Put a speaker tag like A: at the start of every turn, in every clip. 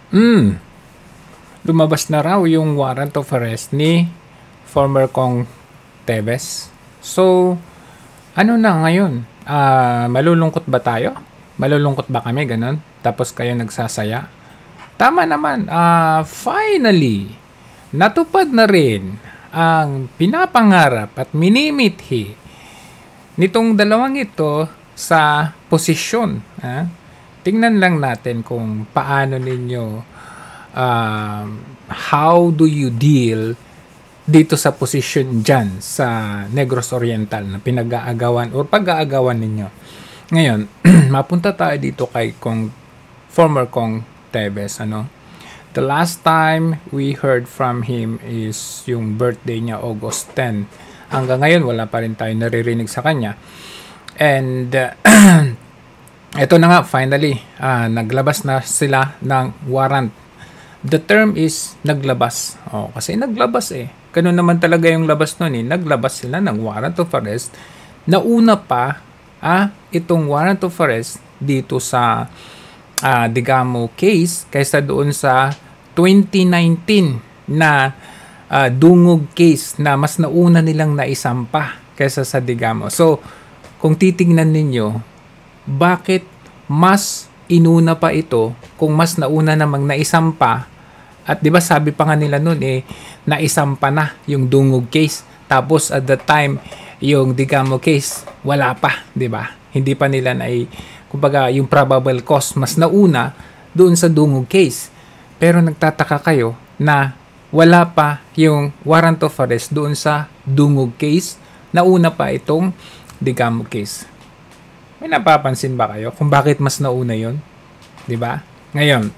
A: Hmm, lumabas na raw yung warrant of arrest ni former Kong Teves. So, ano na ngayon? Malulungkot ba tayo? Malulungkot ba kami, ganun? Tapos kayo nagsasaya? Tama naman, finally, natupad na rin ang pinapangarap at minimithi nitong dalawang ito sa posisyon. Tingnan lang natin kung paano ninyo, how do you deal dito sa posisyon dyan sa Negros Oriental na pinag-aagawan or pag-aagawan ninyo. Ngayon, mapunta tayo dito kay former Kong Teves. The last time we heard from him is yung birthday niya, August 10. Hanggang ngayon, wala pa rin tayo naririnig sa kanya. And ito na nga, finally, naglabas na sila ng warrant. The term is naglabas. Kasi naglabas Ganun naman talaga yung labas nun Naglabas sila ng warrant of arrest. Nauna pa itong warrant of arrest dito sa Digamo case kaysa doon sa 2019 na dungog case na mas nauna nilang naisampa kaysa sa Digamo. So, kung titingnan ninyo, bakit mas inuna pa ito kung mas nauna namang naisampa? At 'di ba sabi pa nga nila noon naisampa na yung dungog case. Tapos at that time yung Digamo case wala pa, 'di ba? Hindi pa nila kumbaga yung probable cause mas nauna doon sa dungog case. Pero nagtataka kayo na wala pa yung warrant of arrest doon sa dungog case. Nauna pa itong Digamo case. May napapansin ba kayo kung bakit mas nauna 'yon? 'Di ba? Ngayon,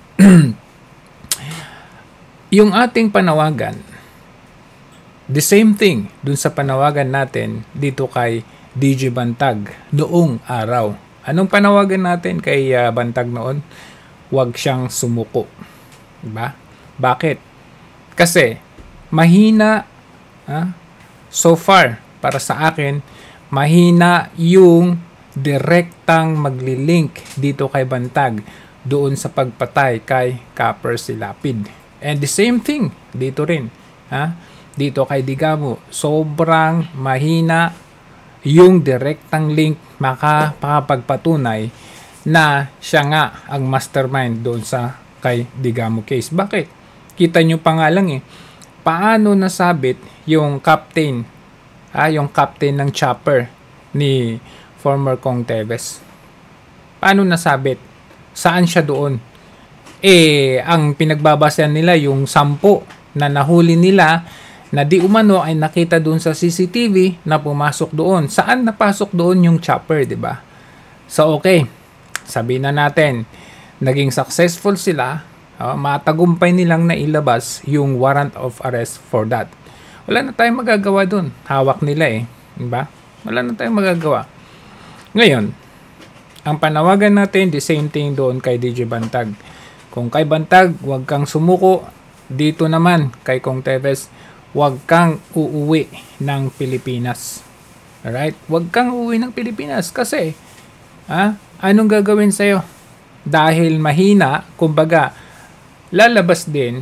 A: yung ating panawagan, the same thing dun sa panawagan natin dito kay DJ Bantag noong araw. Anong panawagan natin kay Bantag noon? Huwag siyang sumuko. Diba? Bakit? Kasi mahina, so far, para sa akin, mahina yung direktang maglilink dito kay Bantag doon sa pagpatay kay Copper Silapid. And the same thing dito rin. Dito kay Digamo, sobrang mahina yung direktang link makapagpatunay na siya nga ang mastermind doon sa kay Digamo case. Bakit? Kita nyo pa nga lang paano nasabit yung captain ng chopper ni former Kong Teves. Paano nasabit? Saan siya doon? Ang pinagbabasehan nila yung 10 na nahuli nila na di umano ay nakita doon sa CCTV na pumasok doon. Saan napasok doon yung chopper, di ba? So okay, sabihin na natin, naging successful sila, matagumpay nilang nailabas yung warrant of arrest for that. Wala na tayong magagawa doon. Hawak nila di ba? Wala na tayong magagawa. Ngayon, ang panawagan natin, the same thing doon kay DJ Bantag. Kung kay Bantag, huwag kang sumuko. Dito naman, kay Kong Teves, huwag kang uuwi ng Pilipinas. Alright? Huwag kang uuwi ng Pilipinas. Kasi, anong gagawin sa'yo? Dahil mahina, kumbaga, lalabas din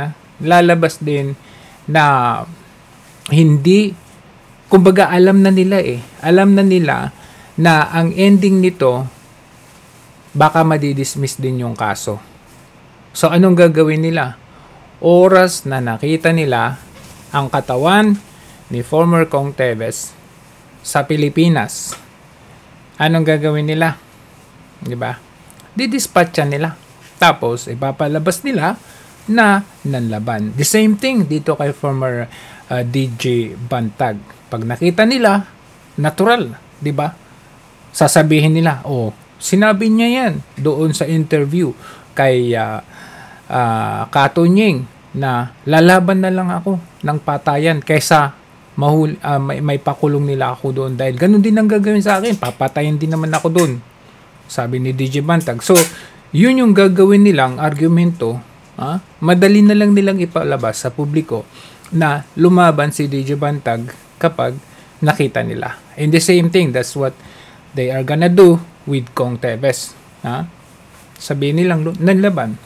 A: na hindi, kumbaga, alam na nila Alam na nila na ang ending nito, baka madidismiss din yung kaso. So, anong gagawin nila? Oras na nakita nila ang katawan ni former Kong Teves sa Pilipinas. Anong gagawin nila? Diba? Didispatchan nila. Tapos, ipapalabas nila na nanlaban. The same thing dito kay former DJ Bantag. Pag nakita nila, natural. Diba? Sasabihin nila, sinabi niya yan doon sa interview kay Katunying na lalaban na lang ako ng patayan kaysa may pakulong nila ako doon dahil ganun din ang gagawin sa akin, papatayin din naman ako doon, sabi ni DJ Bantag. So yun yung gagawin nilang argumento. Madali na lang nilang ipalabas sa publiko na lumaban si DJ Bantag kapag nakita nila. And the same thing, that's what they are gonna do with Kong Teves. Sabihin nilang nanlaban.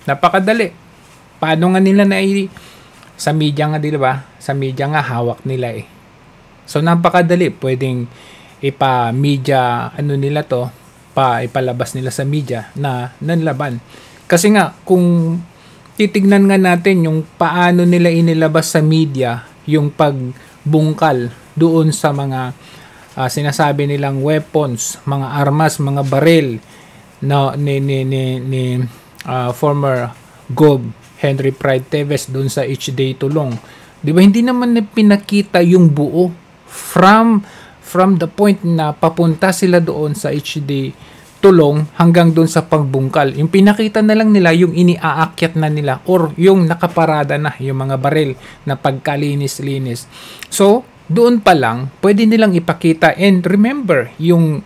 A: Napakadali. Paano nga nila sa media nga, di ba? Sa media nga, hawak nila eh. So, napakadali. Pwedeng ipa-media, nila to, ipalabas nila sa media na nanlaban. Kasi nga, kung titignan nga natin yung paano nila inilabas sa media yung pagbungkal doon sa mga sinasabi nilang weapons, mga armas, mga baril na ni former Gov. Henry Pride Teves doon sa HD Tulong. Di ba hindi naman pinakita yung buo from the point na papunta sila doon sa HD Tulong hanggang doon sa pagbungkal. Yung pinakita na lang nila yung iniaakyat na nila or yung nakaparada na yung mga baril na pagkalinis-linis. So, doon pa lang pwede nilang ipakita, and remember yung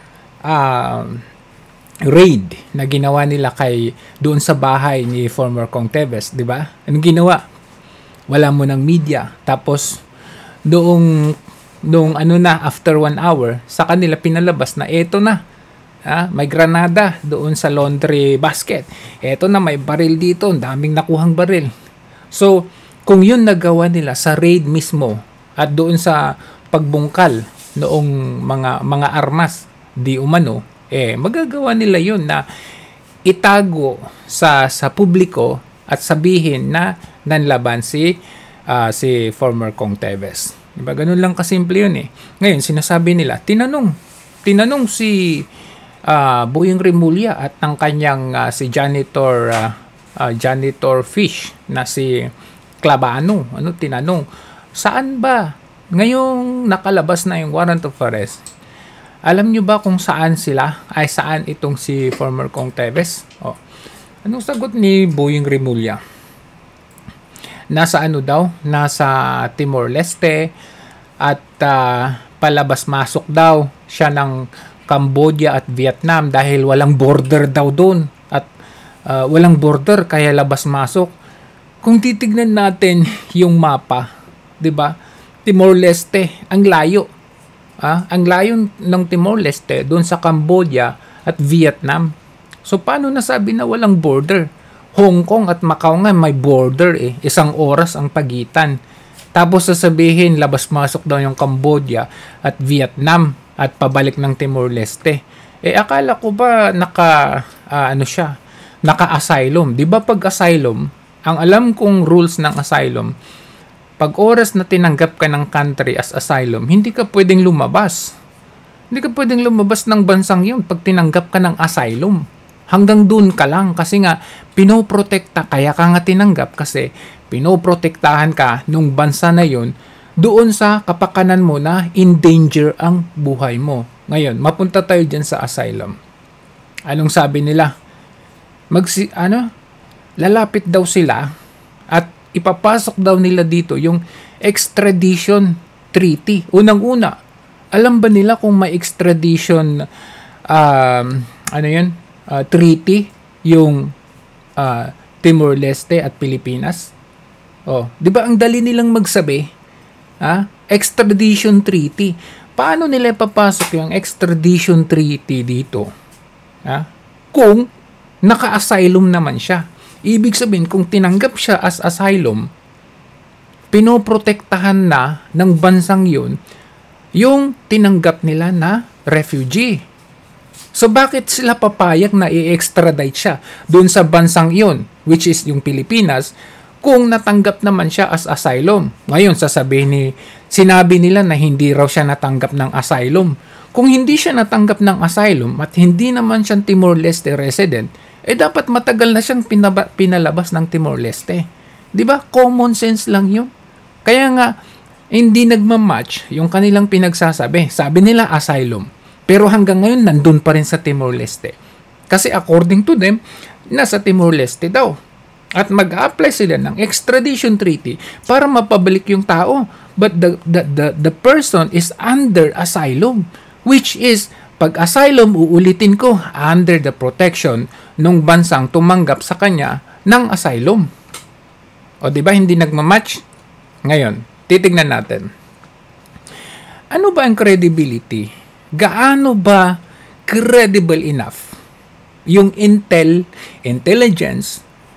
A: raid na ginawa nila doon sa bahay ni former Kong Teves, di ba? Anong ginawa? Wala mo ng media. Tapos noong after 1 hour, sa kanila pinalabas na eto na. May granada doon sa laundry basket. Eto na, may baril dito, daming nakuhang baril. So, kung yun nagawa nila sa raid mismo at doon sa pagbungkal noong mga armas di umano, magagawa nila yun na itago sa publiko at sabihin na nanlaban si former Kong Teves. Diba? Ganun lang kasimple yun eh. Ngayon, sinasabi nila, tinanong si Boying Rimulya at ng kanyang si janitor fish na si Clavano. Tinanong, saan ba ngayong nakalabas na yung warrant of arrest? Alam nyo ba kung saan saan itong si former Kong Teves? Anong sagot ni Boying Rimulya? Nasa daw? Nasa Timor-Leste at palabas-masok daw siya ng Cambodia at Vietnam dahil walang border daw doon. At walang border kaya labas-masok. Kung titignan natin yung mapa, 'di ba? Timor-Leste, ang layo. Ang layo ng Timor-Leste doon sa Cambodia at Vietnam. So, paano nasabi na walang border? Hong Kong at Macau nga may border eh. 1 oras ang pagitan. Tapos sasabihin, labas-masok daw yung Cambodia at Vietnam at pabalik ng Timor-Leste. Akala ko ba naka-asylum? Di ba pag asylum, ang alam kong rules ng asylum, pag oras na tinanggap ka ng country as asylum, hindi ka pwedeng lumabas. Hindi ka pwedeng lumabas ng bansang yun pag tinanggap ka ng asylum. Hanggang dun ka lang kasi nga pinoprotekta, kaya ka nga tinanggap kasi pinoprotektahan ka nung bansa na yun doon sa kapakanan mo na in danger ang buhay mo. Ngayon, mapunta tayo dyan sa asylum. Anong sabi nila? Lalapit daw sila at ipapasok daw nila dito yung extradition treaty. Unang-una, alam ba nila kung may extradition treaty yung Timor-Leste at Pilipinas? 'Di ba ang dali nilang magsabi? Extradition treaty. Paano nila ipapasok yung extradition treaty dito? Kung naka-asylum naman siya. Ibig sabihin, kung tinanggap siya as asylum, pinoprotektahan na ng bansang yun yung tinanggap nila na refugee. So, bakit sila papayag na i-extradite siya doon sa bansang yun, which is yung Pilipinas, kung natanggap naman siya as asylum? Ngayon, sinabi nila na hindi raw siya natanggap ng asylum. Kung hindi siya natanggap ng asylum at hindi naman siyang Timor-Leste resident, dapat matagal na siyang pinalabas ng Timor-Leste. 'Di ba? Common sense lang 'yun. Kaya nga hindi nagma-match yung kanilang pinagsasabi. Sabi nila asylum, pero hanggang ngayon nandun pa rin sa Timor-Leste. Kasi according to them, nasa Timor-Leste daw. At mag-apply sila ng extradition treaty para mapabalik yung tao. But the person is under asylum, which is pag asylum, uulitin ko, under the protection nung bansang tumanggap sa kanya ng asylum. O diba hindi nagmamatch? Ngayon, titignan natin. Ano ba ang credibility? Gaano ba credible enough yung intelligence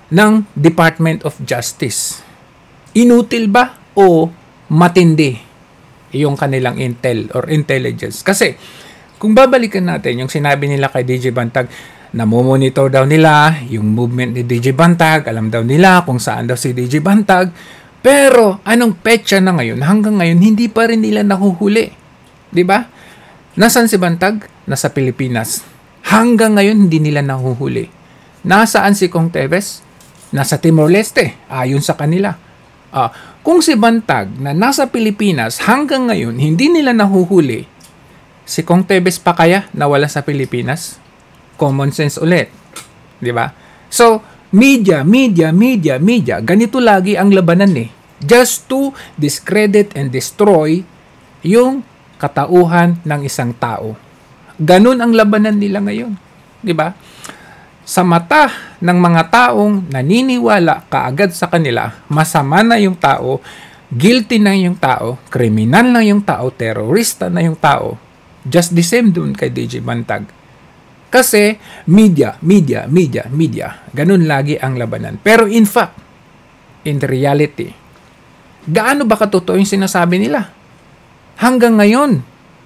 A: ng Department of Justice? Inutil ba o matindi yung kanilang intel or intelligence? Kasi kung babalikan natin yung sinabi nila kay DJ Bantag, namomonitor daw nila yung movement ni DJ Bantag, alam daw nila kung saan daw si DJ Bantag, pero anong petsa na ngayon? Hanggang ngayon, hindi pa rin nila nahuhuli. Diba? Nasaan si Bantag? Nasa Pilipinas. Hanggang ngayon, hindi nila nahuhuli. Nasaan si Kong Teves? Nasa Timor-Leste, ayon sa kanila. Kung si Bantag na nasa Pilipinas, hanggang ngayon, hindi nila nahuhuli, si Kong Teves pa kaya nawala sa Pilipinas? Common sense ulit. Diba? So, media. Ganito lagi ang labanan eh. Just to discredit and destroy yung katauhan ng isang tao. Ganun ang labanan nila ngayon. Diba? Sa mata ng mga taong naniniwala kaagad sa kanila, masama na yung tao, guilty na yung tao, kriminal na yung tao, terorista na yung tao. Just the same dun kay DJ Bantag. Kasi media. Ganun lagi ang labanan. Pero in fact, in reality, gaano ba katotoo yung sinasabi nila? Hanggang ngayon,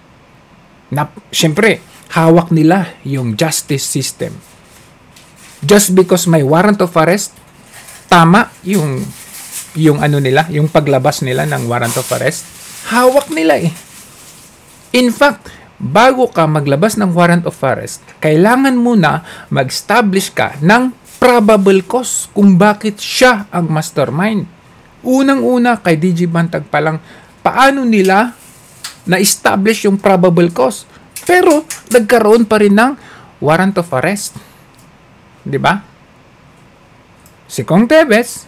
A: syempre, hawak nila yung justice system. Just because may warrant of arrest, tama yung ano nila, yung paglabas nila ng warrant of arrest, hawak nila eh. In fact, bago ka maglabas ng warrant of arrest, kailangan muna mag-establish ka ng probable cause kung bakit siya ang mastermind. Unang-una kay DJ Bantag pa lang, paano nila na-establish yung probable cause? Pero nagkaroon pa rin ng warrant of arrest. Diba? Si Kong Teves,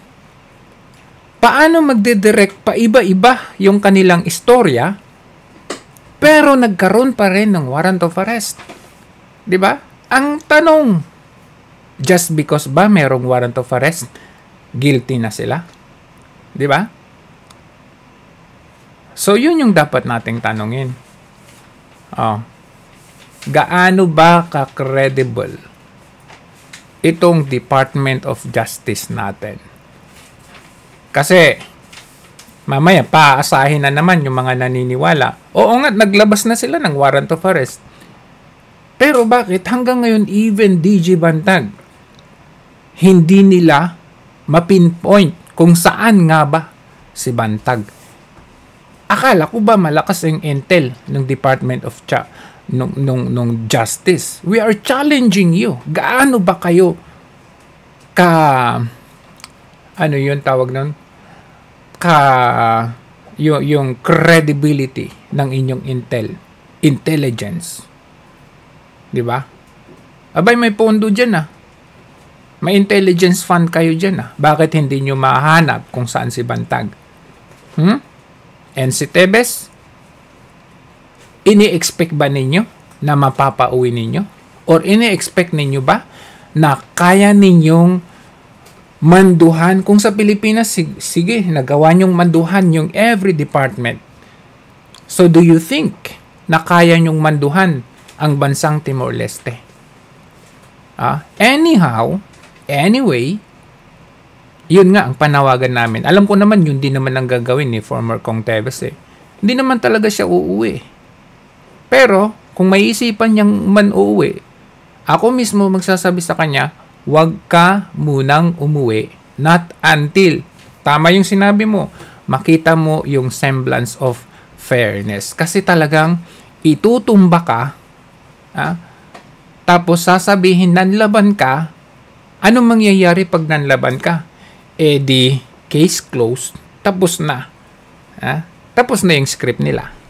A: paano magdidirect pa iba-iba yung kanilang istorya, pero nagkaroon pa rin ng warrant of arrest? Diba? Ang tanong, just because ba merong warrant of arrest, guilty na sila? Diba? So, yun yung dapat nating tanongin. Gaano ba ka-credible itong Department of Justice natin? Kasi, mamaya, paaasahin na naman yung mga naniniwala. Oo nga, naglabas na sila ng warrant of arrest. Pero bakit hanggang ngayon, even DJ Bantag, hindi nila mapinpoint kung saan nga ba si Bantag? Akala ko ba malakas yung intel ng Department of nung Justice? We are challenging you. Gaano ba kayo ano yun tawag nun? Yung credibility ng inyong intelligence. Diba? Abay, may pondo dyan ah. May intelligence fund kayo dyan ah. Bakit hindi nyo mahanap kung saan si Bantag? And si Teves, ini-expect ba ninyo na mapapauwi ninyo? Or ini-expect ninyo ba na kaya ninyong manduhan? Kung sa Pilipinas, sige, nagawa nyong manduhan yung every department. So, do you think na kaya nyong manduhan ang bansang Timor-Leste? Anyway, yun nga ang panawagan namin. Alam ko naman yun din naman ang gagawin ni former Kong Teves eh. Hindi naman talaga siya uuwi. Pero, kung may isipan niyang uuwi, ako mismo magsasabi sa kanya, huwag ka munang umuwi. Not until, tama yung sinabi mo, makita mo yung semblance of fairness. Kasi talagang itutumba ka, tapos sasabihin nanlaban ka, anong mangyayari pag nanlaban ka? Di case closed, tapos na. Tapos na yung script nila.